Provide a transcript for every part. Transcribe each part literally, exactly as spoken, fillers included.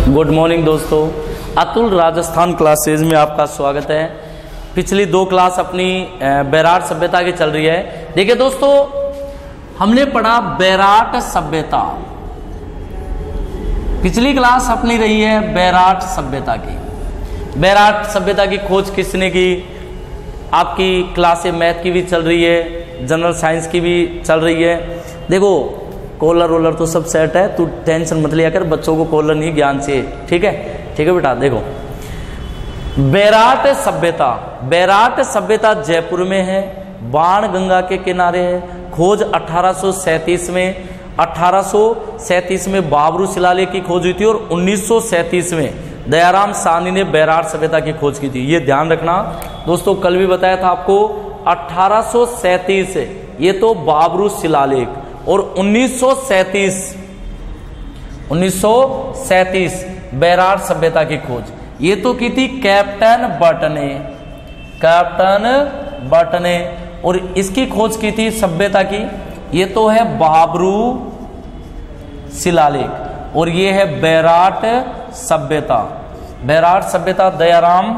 Good morning दोस्तों, Atul Rajasthan classes में आपका स्वागत है। पिछली दो क्लास अपनी बैराट सभ्यता की चल रही है। देखिए दोस्तों, हमने पढ़ा बैराट सभ्यता। पिछली क्लास अपनी रही है बैराट सभ्यता की। बैराट सभ्यता की खोज किसने की? आपकी क्लासें मैथ की भी चल रही है, जनरल साइंस की भी चल रही है। देखो कॉलर वोलर तो सब सेट है, तू टेंशन मत लिया कर, बच्चों को कॉलर नहीं ज्ञान से, ठीक है ठीक है बेटा। देखो बैराट सभ्यता, बैराट सभ्यता जयपुर में है, बाण गंगा के किनारे है। खोज अठारह सौ सैंतीस में अठारह सौ सैंतीस में बाबरू शिलालेख की खोज हुई थी और उन्नीस सौ सैंतीस में दयाराम साहनी ने बैराट सभ्यता की खोज की थी। ये ध्यान रखना दोस्तों, कल भी बताया था आपको अठारह सौ सैंतीस ये तो बाबरू शिलालेख और उन्नीस सौ सैंतीस उन्नीस सौ सैंतीस बैराट सभ्यता की खोज ये तो की थी कैप्टन बट ने, कैप्टन बट ने। और इसकी खोज की थी सभ्यता की, ये तो है बाबरू शिलालेख और ये है बैराट सभ्यता। बैराट सभ्यता दयाराम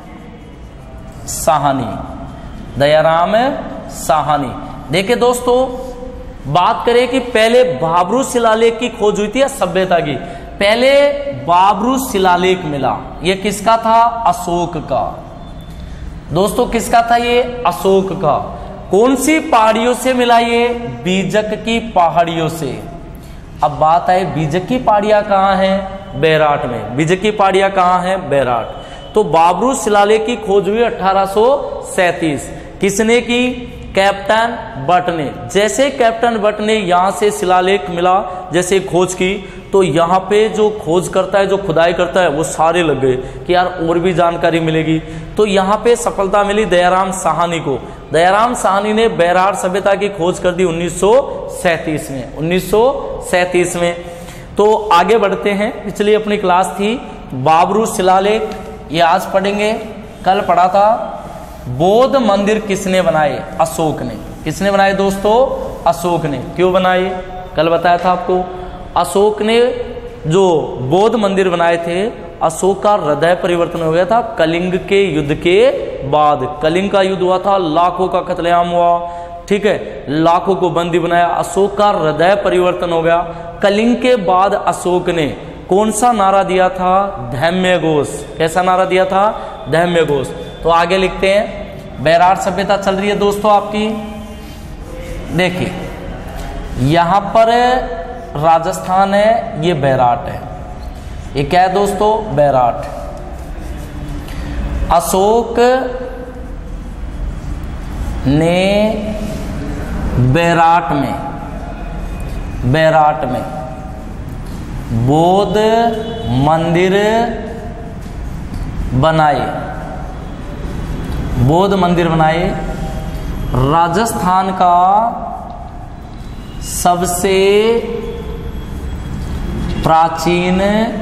साहनी, दयाराम साहनी। देखिए दोस्तों, बात करें कि पहले बाबरू शिलालेख की खोज हुई थी या सभ्यता की? पहले बाबरू शिलालेख मिला। ये किसका था? अशोक का। दोस्तों किसका था ये? अशोक का। कौन सी पहाड़ियों से मिला ये? बीजक की पहाड़ियों से। अब बात है बीजक की पहाड़ियां कहां हैं? बैराट में। बीजक की पहाड़ियां कहां हैं? बैराट। तो बाबरू शिलालेख की खोज हुई अठारह सौ सैंतीस। किसने की? कैप्टन बट ने। जैसे कैप्टन बट ने यहां से शिलालेख मिला, जैसे खोज की, तो यहां पे जो खोज करता है, जो खुदाई करता है, वो सारे लग गए कि यार और भी जानकारी मिलेगी। तो यहां पे सफलता मिली दयाराम साहनी को। दयाराम साहनी ने बैराट सभ्यता की खोज कर दी उन्नीस सौ सैंतीस में उन्नीस सौ सैंतीस में। तो आगे बढ़ते हैं। पिछली अपनी क्लास थी बाबरू शिलालेख, ये आज पढ़ेंगे। कल पढ़ा था बौद्ध मंदिर किसने बनाए? अशोक ने। किसने बनाए दोस्तों? अशोक ने। क्यों बनाए? कल बताया था आपको। अशोक ने जो बौद्ध मंदिर बनाए थे, अशोक का हृदय परिवर्तन हो गया था कलिंग के युद्ध के बाद। कलिंग का युद्ध हुआ था, लाखों का कत्लेआम हुआ, ठीक है, लाखों को बंदी बनाया। अशोक का हृदय परिवर्तन हो गया। कलिंग के बाद अशोक ने कौन सा नारा दिया था? धम्य घोष। कैसा नारा दिया था? धम्य घोष। तो आगे लिखते हैं। बैराट सभ्यता चल रही है दोस्तों आपकी। देखिए यहां पर राजस्थान है, ये बैराट है। ये क्या है दोस्तों? बैराट। अशोक ने बैराट में बैराट में बौद्ध मंदिर बनाए, बौद्ध मंदिर बनाए। राजस्थान का सबसे प्राचीन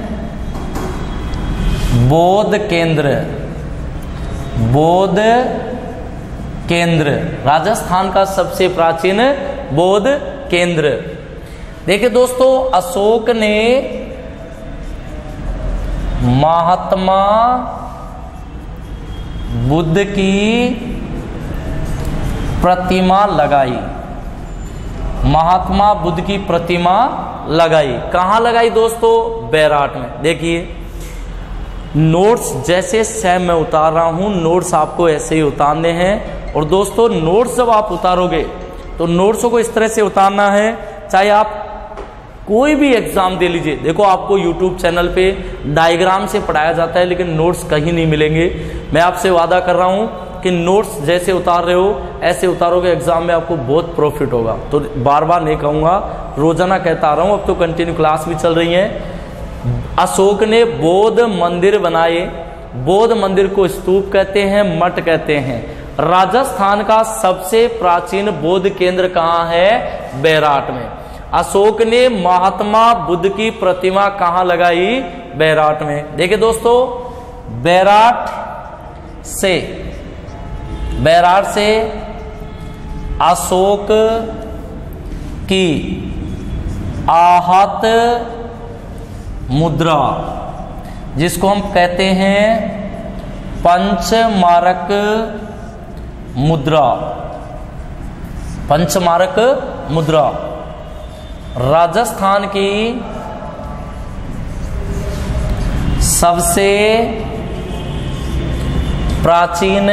बौद्ध केंद्र, बौद्ध केंद्र, राजस्थान का सबसे प्राचीन बौद्ध केंद्र। देखिए दोस्तों, अशोक ने महात्मा बुद्ध की प्रतिमा लगाई। महात्मा बुद्ध की प्रतिमा लगाई। कहां लगाई दोस्तों? बैराट में। देखिए नोट्स जैसे सेम मैं उतार रहा हूं, नोट्स आपको ऐसे ही उतारने हैं। और दोस्तों नोट्स जब आप उतारोगे तो नोट्सों को इस तरह से उतारना है, चाहे आप कोई भी एग्जाम दे लीजिए। देखो आपको यूट्यूब चैनल पे डायग्राम से पढ़ाया जाता है, लेकिन नोट्स कहीं नहीं मिलेंगे। मैं आपसे वादा कर रहा हूं कि नोट्स जैसे उतार रहे हो ऐसे उतारोगे, एग्जाम में आपको बहुत प्रॉफिट होगा। तो बार बार नहीं कहूंगा, रोजाना कहता आ रहा हूं। अब तो कंटिन्यू क्लास भी चल रही है। अशोक ने बौद्ध मंदिर बनाए। बौद्ध मंदिर को स्तूप कहते हैं, मठ कहते हैं। राजस्थान का सबसे प्राचीन बौद्ध केंद्र कहां है? बैराट में। अशोक ने महात्मा बुद्ध की प्रतिमा कहां लगाई? बैराट में। देखिए दोस्तों, बैराट से बैराट से अशोक की आहत मुद्रा, जिसको हम कहते हैं पंचमारक मुद्रा। पंचमारक मुद्रा राजस्थान की सबसे प्राचीन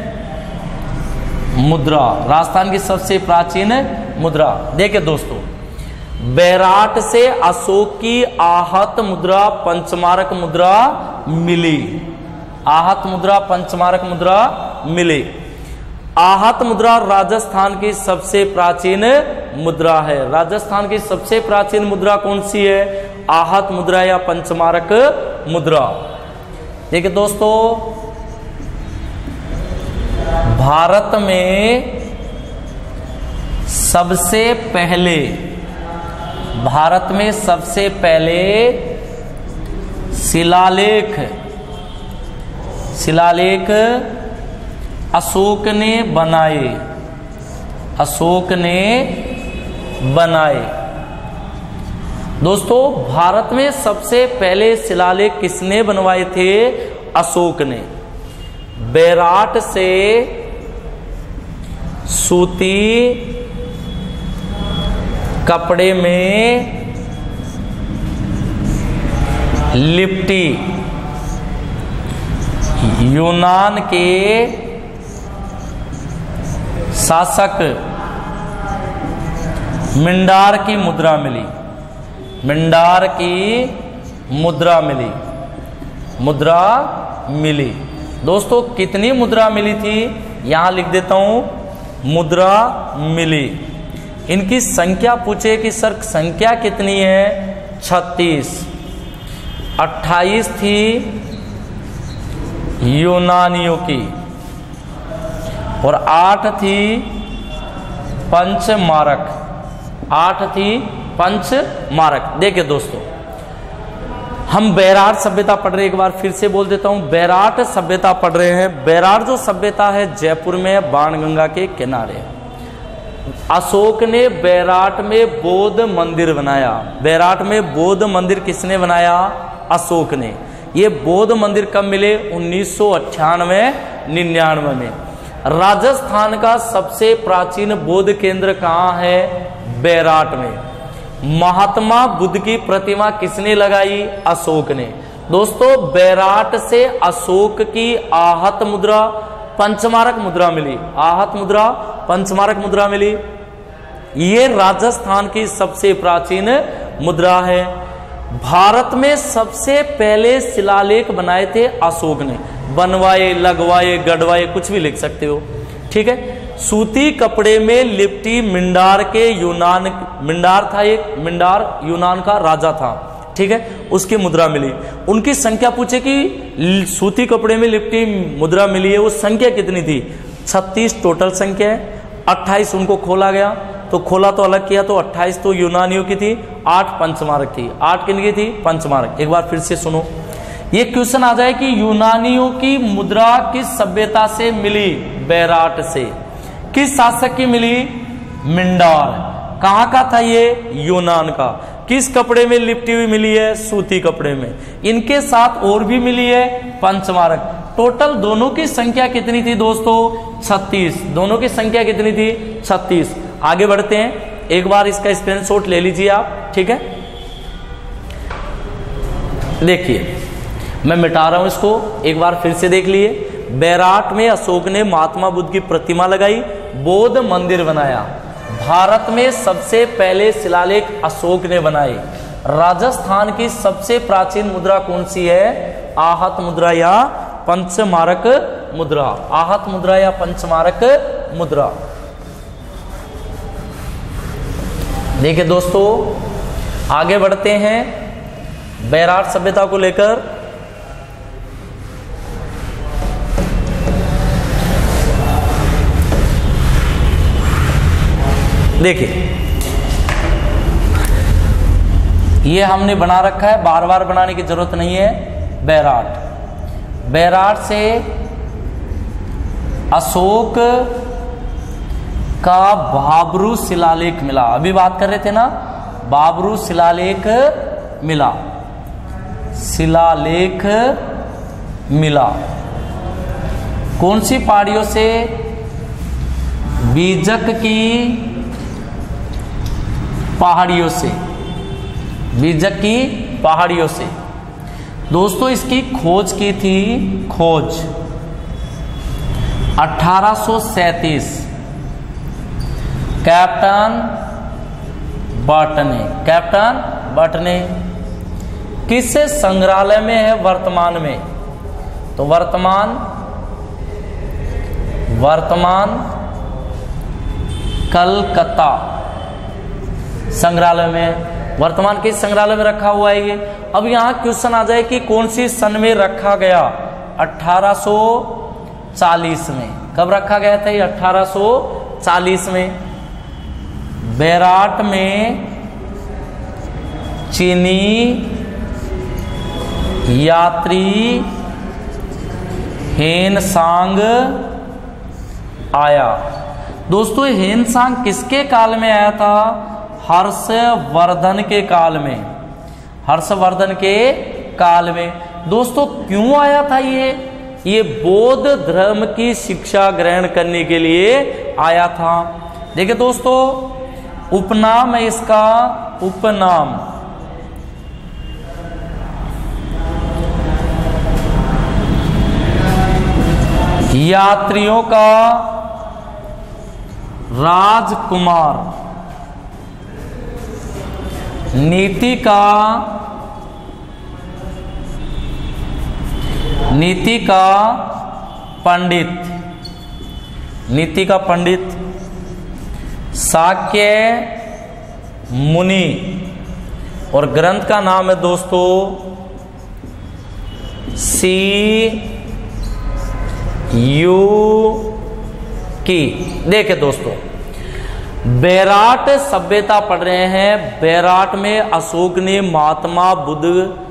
मुद्रा, राजस्थान की सबसे प्राचीन मुद्रा। देखिए दोस्तों, बैराट से अशोक की आहत मुद्रा पंचमारक मुद्रा मिली। आहत मुद्रा पंचमारक मुद्रा मिली। आहत मुद्रा राजस्थान की सबसे प्राचीन मुद्रा है। राजस्थान की सबसे प्राचीन मुद्रा कौन सी है? आहत मुद्रा या पंचमारक मुद्रा। देखिए दोस्तों, भारत में सबसे पहले भारत में सबसे पहले शिलालेख शिलालेख अशोक ने बनाए। अशोक ने बनाए। दोस्तों, भारत में सबसे पहले शिलालेख किसने बनवाए थे? अशोक ने। बैराट से सूती कपड़े में लिपटी यूनान के शासक मिंडार की मुद्रा मिली। मिंडार की मुद्रा मिली। मुद्रा मिली। दोस्तों, कितनी मुद्रा मिली थी? यहां लिख देता हूं, मुद्रा मिली। इनकी संख्या पूछे कि सर संख्या कितनी है? छत्तीस। अट्ठाईस थी यूनानियों की और आठ थी पंचमारक। आठ थी पंचमारक। देखिए दोस्तों, हम बैराट सभ्यता पढ़ रहे हैं। एक बार फिर से बोल देता हूं, बैराट सभ्यता पढ़ रहे हैं। बैराट जो सभ्यता है जयपुर में बाणगंगा के किनारे। अशोक ने बैराट में बौद्ध मंदिर बनाया। बैराट में बौद्ध मंदिर किसने बनाया? अशोक ने। ये बौद्ध मंदिर कब मिले? उन्नीस सौ अट्ठानवे निन्यानवे में। राजस्थान का सबसे प्राचीन बौद्ध केंद्र कहाँ है? बैराट में। महात्मा बुद्ध की प्रतिमा किसने लगाई? अशोक ने। दोस्तों, बैराट से अशोक की आहत मुद्रा पंचमारक मुद्रा मिली। आहत मुद्रा पंचमारक मुद्रा मिली। ये राजस्थान की सबसे प्राचीन मुद्रा है। भारत में सबसे पहले शिलालेख बनाए थे अशोक ने। बनवाए, लगवाए, गढ़वाए, कुछ भी लिख सकते हो, ठीक है। सूती कपड़े में लिपटी मिंडार के यूनान, मिंडार था एक, मिंडार यूनान का राजा था, ठीक है, उसकी मुद्रा मिली। उनकी संख्या पूछे कि सूती कपड़े में लिपटी मुद्रा मिली है, वो संख्या कितनी थी? छत्तीस टोटल संख्या है। अट्ठाईस उनको खोला गया, तो खोला तो अलग किया, तो अट्ठाईस तो यूनानियों की थी, आठ पंचमारक थी। आठ किन की थी? पंचमारक। एक बार फिर से सुनो, ये क्वेश्चन आ जाए कि यूनानियों की मुद्रा किस सभ्यता से मिली? बैराट से। किस शासक की मिली? मिंडार। कहां का था ये? यूनान का। किस कपड़े में लिपटी हुई मिली है? सूती कपड़े में। इनके साथ और भी मिली है पंचमारक। टोटल दोनों की संख्या कितनी थी दोस्तों? छत्तीस। दोनों की संख्या कितनी थी? छत्तीस। आगे बढ़ते हैं, एक बार इसका स्क्रीनशॉट ले लीजिए आप, ठीक है। देखिए, मैं मिटा रहा हूं इसको, एक बार फिर से देख लिए। बैराट में अशोक ने महात्मा बुद्ध की प्रतिमा लगाई, बौद्ध मंदिर बनाया। भारत में सबसे पहले शिलालेख अशोक ने बनाए। राजस्थान की सबसे प्राचीन मुद्रा कौन सी है? आहत मुद्रा या पंचमारक मुद्रा। आहत मुद्रा या पंचमारक मुद्रा। देखिए दोस्तों, आगे बढ़ते हैं बैराट सभ्यता को लेकर। देखिए, ये हमने बना रखा है, बार बार बनाने की जरूरत नहीं है। बैराट, बैराट से अशोक का बाबरू शिलालेख मिला। अभी बात कर रहे थे ना, बाबरू शिलालेख मिला। शिलालेख मिला। कौन सी पहाड़ियों से? बीजक की पहाड़ियों से, बीजक की पहाड़ियों से। दोस्तों इसकी खोज की थी, खोज अठारह सौ सैंतीस कैप्टन बट ने, कैप्टन बट ने। किस संग्रहालय में है वर्तमान में? तो वर्तमान वर्तमान कलकत्ता संग्रहालय में, वर्तमान किस संग्रहालय में रखा हुआ है ये? अब यहां क्वेश्चन आ जाए कि कौन सी सन में रखा गया? अठारह सौ चालीस में। कब रखा गया था ये? अठारह सौ चालीस में। बैराट में चीनी यात्री हेनसांग आया। दोस्तों हेनसांग किसके काल में आया था? हर्षवर्धन के काल में, हर्षवर्धन के काल में। दोस्तों क्यों आया था ये? ये बौद्ध धर्म की शिक्षा ग्रहण करने के लिए आया था। देखिए दोस्तों उपनाम है इसका, उपनाम यात्रियों का राजकुमार, नीति का नीति का पंडित, नीति का पंडित, शाक्य मुनि। और ग्रंथ का नाम है दोस्तों सी यू की। देखे दोस्तों बैराट सभ्यता पढ़ रहे हैं। बैराट में अशोक ने महात्मा बुद्ध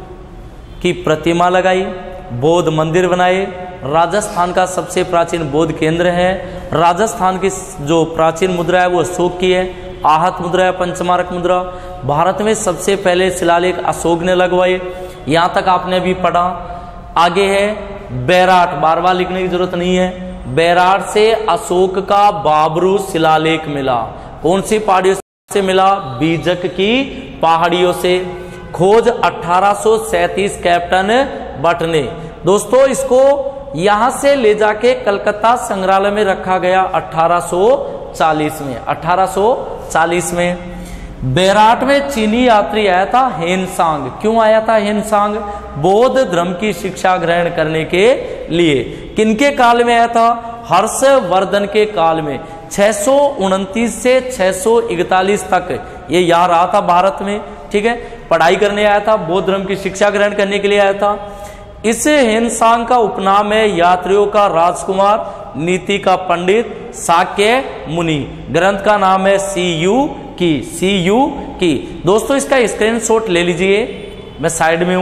की प्रतिमा लगाई, बौद्ध मंदिर बनाए। राजस्थान का सबसे प्राचीन बौद्ध केंद्र है। राजस्थान की जो प्राचीन मुद्रा है वो अशोक की है, आहत मुद्रा है, पंचमारक मुद्रा। भारत में सबसे पहले शिलालेख अशोक ने लगवाए। यहां तक आपने अभी पढ़ा। आगे है बैराट, बार बार लिखने की जरूरत नहीं है। बैराट से अशोक का बाबरू शिलालेख मिला। कौन सी पहाड़ियों से मिला? बीजक की पहाड़ियों से। खोज अठारह सौ सैंतीस कैप्टन बट ने। दोस्तों इसको यहां से ले जाके कलकत्ता संग्रहालय में रखा गया अठारह सौ चालीस में, अठारह सौ चालीस में। बैराट में चीनी यात्री आया था हेनसांग। क्यों आया था हेनसांग? बौद्ध धर्म की शिक्षा ग्रहण करने के लिए। किनके काल में आया था? हर्षवर्धन के काल में। छह सौ उनतीस से छह सौ इकतालीस तक ये यहाँ रहा था भारत में। ठीक है, पढ़ाई करने आया था, बौद्ध धर्म की शिक्षा ग्रहण करने के लिए आया था। इस हेनसांग का उपनाम है यात्रियों का राजकुमार, नीति का पंडित, शाक्य मुनि। ग्रंथ का नाम है सी यू की, सी यू की। दोस्तों इसका स्क्रीनशॉट ले लीजिए, मैं साइड में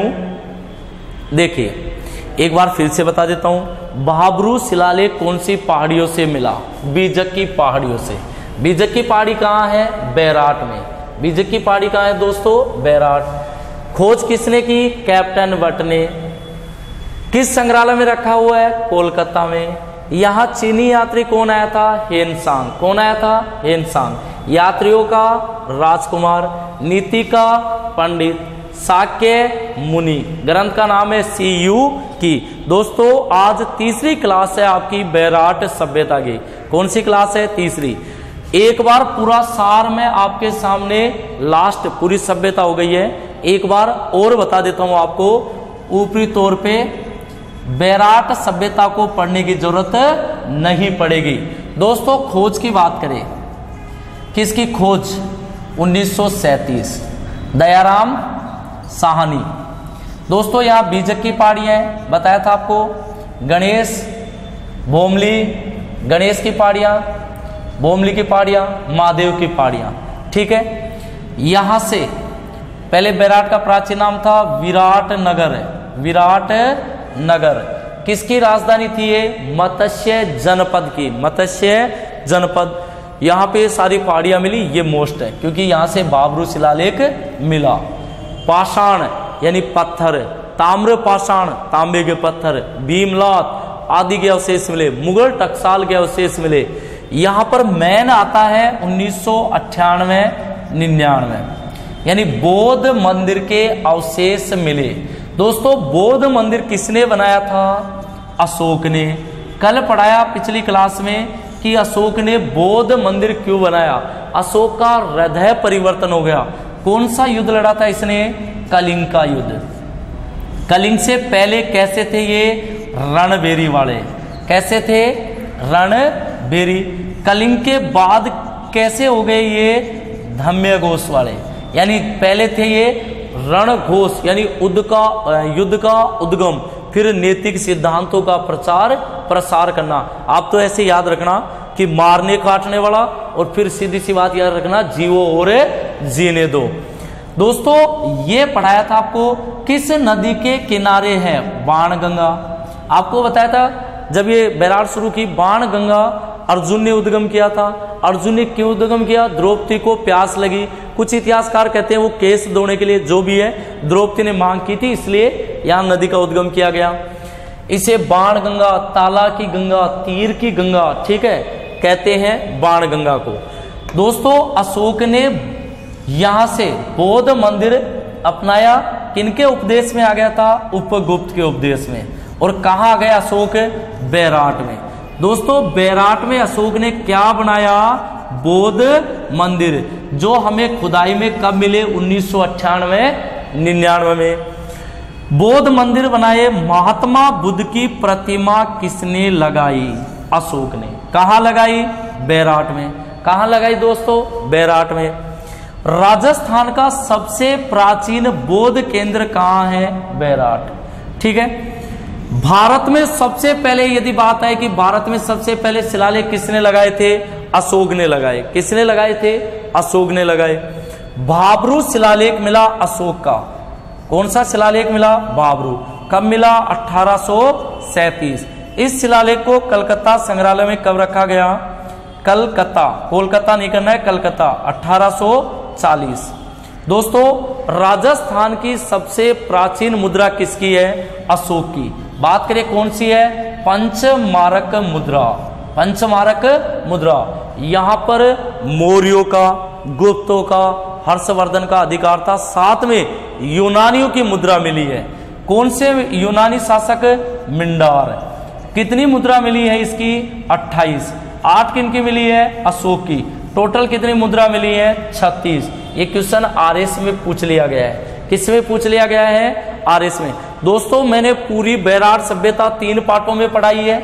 हूं। देखिए एक बार फिर से बता देता हूं। बाबरू शिलालेख कौन सी पहाड़ियों से मिला? बीजक की पहाड़ियों से। बीजक की पहाड़ी कहां है? बैराट में। बीजक की पहाड़ी कहां है दोस्तों? बैराट। खोज किसने की? कैप्टन बट ने। किस संग्रहालय में रखा हुआ है? कोलकाता में। यहां चीनी यात्री कौन आया था? हेनसांग। कौन आया था? हेनसांग। यात्रियों का राजकुमार, नीति का पंडित, शाक्य मुनि। ग्रंथ का नाम है सी यू की। दोस्तों आज तीसरी क्लास है आपकी बैराट सभ्यता की। कौन सी क्लास है? तीसरी। एक बार पूरा सार में आपके सामने, लास्ट पूरी सभ्यता हो गई है। एक बार और बता देता हूं आपको ऊपरी तौर पे। बैराट सभ्यता को पढ़ने की जरूरत नहीं पड़ेगी। दोस्तों खोज की बात करें, किसकी खोज? उन्नीस सौ सैंतीस, दयाराम साहनी। दोस्तों यहाँ बीजक की पहाड़ियां हैं, बताया था आपको। गणेश भोमली, गणेश की पहाड़ियां, भोमली की पहाड़ियां, महादेव की पहाड़ियां। ठीक है, यहां से पहले बैराट का प्राचीन नाम था विराट नगर। विराट नगर किसकी राजधानी थी? ये मत्स्य जनपद की, मत्स्य जनपद। यहाँ पे सारी पहाड़ियां मिली, ये मोस्ट है क्योंकि यहाँ से बाबरू शिलालेख मिला। पाषाण यानी पत्थर, ताम्र पाषाण, तांबे के पत्थर, भीमलात आदि के अवशेष मिले, मुगल टकसाल के अवशेष मिले। यहाँ पर मैन आता है उन्नीस सौ अट्ठानवे निन्यानवे, यानी बौद्ध मंदिर के अवशेष मिले। दोस्तों बौद्ध मंदिर किसने बनाया था? अशोक ने। कल पढ़ाया पिछली क्लास में कि अशोक ने बौद्ध मंदिर क्यों बनाया। अशोक का हृदय परिवर्तन हो गया। कौन सा युद्ध लड़ा था इसने? कलिंग का युद्ध। कलिंग से पहले कैसे थे ये? रणबेरी वाले। कैसे थे? रणबेरी। कलिंग के बाद कैसे हो गए ये? धम्य घोष वाले। यानी पहले थे ये रणघोष, यानी युद्ध का युद्ध का उद्गम, फिर नैतिक सिद्धांतों का प्रचार प्रसार करना। आप तो ऐसे याद रखना कि मारने काटने वाला, और फिर सीधी सी बात याद रखना, जीवो और जीने दो। दोस्तों ये पढ़ाया था आपको किस नदी के किनारे है? बाणगंगा। आपको बताया था जब ये बैराट शुरू की, बाणगंगा अर्जुन ने उद्गम किया था। अर्जुन ने क्यों उद्गम किया? द्रौपदी को प्यास लगी। कुछ इतिहासकार कहते हैं वो केस धोने के लिए, जो भी है, द्रौपदी ने मांग की थी, इसलिए यहां नदी का उद्गम किया गया। इसे बाणगंगा, ताला की गंगा, तीर की गंगा, ठीक है, कहते हैं बाणगंगा को। दोस्तों अशोक ने यहां से बौद्ध मंदिर अपनाया। किनके उपदेश में आ गया था? उपगुप्त के उपदेश में। और कहां आ गया अशोक? बैराट में। दोस्तों बैराट में अशोक ने क्या बनाया? बौद्ध मंदिर, जो हमें खुदाई में कब मिले? उन्नीस सौ अट्ठानवे निन्यानवे में। बौद्ध मंदिर बनाए। महात्मा बुद्ध की प्रतिमा किसने लगाई? अशोक ने। कहां लगाई? बैराट में। कहां लगाई दोस्तों? बैराट में। राजस्थान का सबसे प्राचीन बौद्ध केंद्र कहां है? बैराट। ठीक है। भारत में सबसे पहले यदि बात है कि भारत में सबसे पहले शिलालेख किसने लगाए थे? अशोक ने लगाए। किसने लगाए थे? अशोक ने लगाए। भाब्रू शिलालेख मिला अशोक का। कौन सा शिलालेख मिला? भाब्रू। कब मिला? अठारह सौ सैंतीस। इस शिलालेख को कलकत्ता संग्रहालय में कब रखा गया? कलकत्ता, कोलकाता नहीं करना है, कलकत्ता, अठारह सौ चालीस। दोस्तों राजस्थान की सबसे प्राचीन मुद्रा किसकी है? अशोक की। बात करें कौन सी है? पंचमारक मुद्रा। पंचमारक मुद्रा। यहां पर मौर्यों का, गुप्तों का, हर्षवर्धन का अधिकार था। साथ में यूनानियों की मुद्रा मिली है। कौन से यूनानी शासक? मिंडार। कितनी मुद्रा मिली है इसकी? अट्ठाईस। आठ किन की मिली है? अशोक की। टोटल कितनी मुद्रा मिली है? छत्तीस। ये क्वेश्चन आरएस में पूछ लिया गया है। किस में पूछ लिया गया है? आरएस में। दोस्तों मैंने पूरी बैराट सभ्यता तीन पार्टों में पढ़ाई है।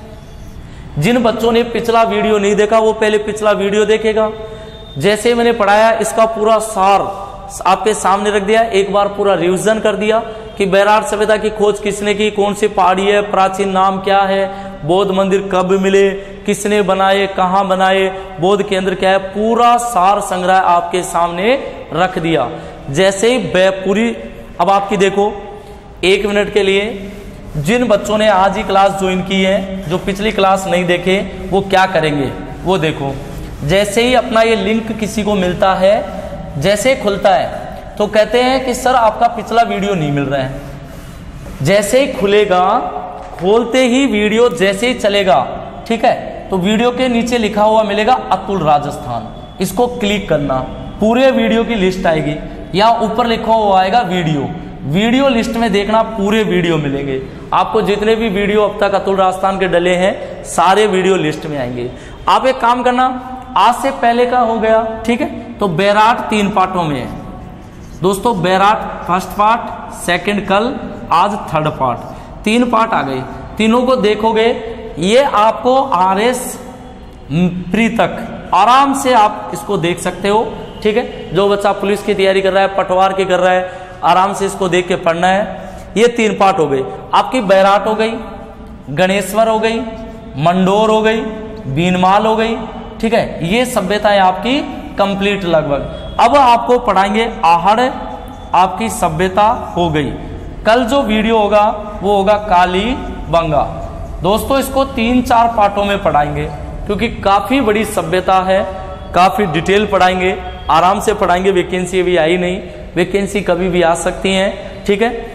जिन बच्चों ने पिछला वीडियो नहीं देखा वो पहले पिछला वीडियो देखेगा। जैसे मैंने पढ़ाया इसका पूरा सार आपके सामने रख दिया। एक बार पूरा रिवीजन कर दिया कि बैराट सभ्यता की खोज किसने की, कौन सी पहाड़ी है, प्राचीन नाम क्या है, बौद्ध मंदिर कब मिले, किसने बनाए, कहां बनाए, बौद्ध केंद्र क्या है, पूरा सार संग्रह आपके सामने रख दिया। जैसे ही पूरी अब आपकी देखो एक मिनट के लिए, जिन बच्चों ने आज ही क्लास ज्वाइन की है, जो पिछली क्लास नहीं देखे, वो क्या करेंगे वो देखो। जैसे ही अपना ये लिंक किसी को मिलता है, जैसे ही खुलता है तो कहते हैं कि सर आपका पिछला वीडियो नहीं मिल रहा है। जैसे ही खुलेगा, खोलते ही वीडियो जैसे ही चलेगा, ठीक है, तो वीडियो के नीचे लिखा हुआ मिलेगा अतुल राजस्थान। इसको क्लिक करना, पूरे वीडियो की लिस्ट आएगी। या ऊपर लिखा हुआ आएगा वीडियो, वीडियो लिस्ट में देखना पूरे वीडियो मिलेंगे आपको। जितने भी वीडियो अब तक अतुल राजस्थान के डले हैं सारे वीडियो लिस्ट में आएंगे। आप एक काम करना, आज से पहले का हो गया, ठीक है, तो बैराट तीन पार्टों में है दोस्तों। बैराट फर्स्ट पार्ट, सेकंड कल, आज थर्ड पार्ट, तीन पार्ट आ गए। तीनों को देखोगे, ये आपको आर एस प्री तक आराम से आप इसको देख सकते हो, ठीक है। जो बच्चा पुलिस की तैयारी कर रहा है, पटवार की कर रहा है, आराम से इसको देख के पढ़ना है। ये तीन पार्ट हो गए आपकी। बैराट हो गई, गणेश्वर हो गई, मंडोर हो गई, बीनमाल हो गई, ठीक है। ये सभ्यताएं आपकी कंप्लीट लगभग। अब आपको पढ़ाएंगे आहड़, आपकी सभ्यता हो गई। कल जो वीडियो होगा वो होगा कालीबंगा। दोस्तों इसको तीन चार पार्टों में पढ़ाएंगे क्योंकि काफी बड़ी सभ्यता है, काफी डिटेल पढ़ाएंगे, आराम से पढ़ाएंगे। वैकेंसी अभी आई नहीं, वैकेंसी कभी भी आ सकती है, ठीक है।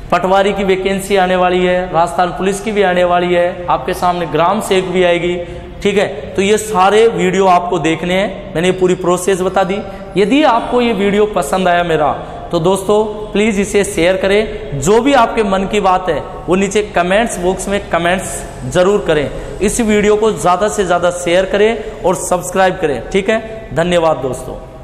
पटवारी की वैकेंसी आने वाली है, राजस्थान पुलिस की भी आने वाली है, आपके सामने ग्राम सेवक भी आएगी। ठीक है, तो ये सारे वीडियो आपको देखने हैं, मैंने पूरी प्रोसेस बता दी। यदि आपको ये वीडियो पसंद आया मेरा, तो दोस्तों प्लीज़ इसे शेयर करें। जो भी आपके मन की बात है वो नीचे कमेंट्स बॉक्स में कमेंट्स जरूर करें। इस वीडियो को ज़्यादा से ज़्यादा शेयर करें और सब्सक्राइब करें। ठीक है, धन्यवाद दोस्तों।